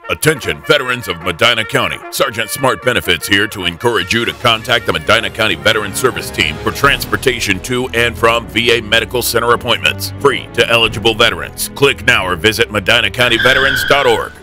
Attention veterans of Medina County. Sergeant Smart Benefits here to encourage you to contact the Medina County Veteran Service Team for transportation to and from VA Medical Center appointments. Free to eligible veterans. Click now or visit MedinaCountyVeterans.org.